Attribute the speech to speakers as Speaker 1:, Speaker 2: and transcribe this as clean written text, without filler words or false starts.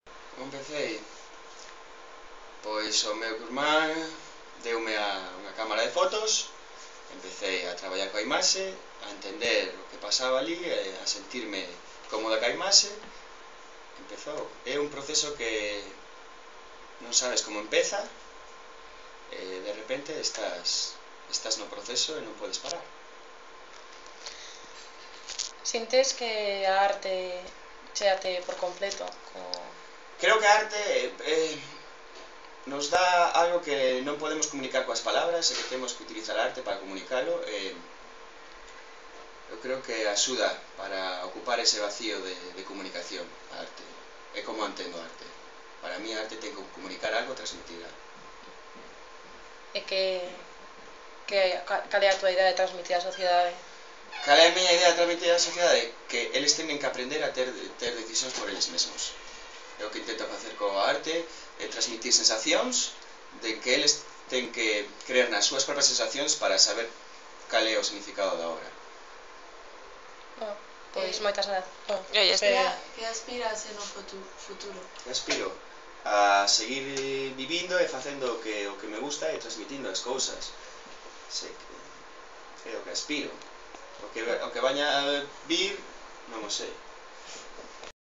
Speaker 1: Como empecé? Pois o meu irmán deume unha cámara de fotos. Empecé a traballar coa imaxe, a entender o que pasaba ali, a sentirme cómoda coa imaxe. Empezou. É un proceso que non sabes como empeza e de repente estás no proceso e non podes parar.
Speaker 2: Sintes que a arte chéate por completo?
Speaker 1: Creo que a arte nos dá algo que non podemos comunicar coas palabras e que temos que utilizar a arte para comunicalo. Eu creo que axuda para ocupar ese vacío de comunicación a arte. É como entendo a arte. Para mí a arte ten que comunicar algo, transmitir algo.
Speaker 2: E cal é a túa idea de transmitir á sociedade?
Speaker 1: Cal é a miña idea de transmitir á sociedade? Que eles teñen que aprender a ter decisións por eles mesmos. É o que intento facer coa arte, é transmitir sensacións, de que eles ten que creer nas súas propias sensacións para saber cal é o significado da obra.
Speaker 2: Pois moitas grazas.
Speaker 3: Que aspiras no futuro?
Speaker 1: Que aspiro? A seguir vivindo e facendo o que me gusta e transmitindo as cousas. Sei que é o que aspiro. O que vaña a vir, non o sei.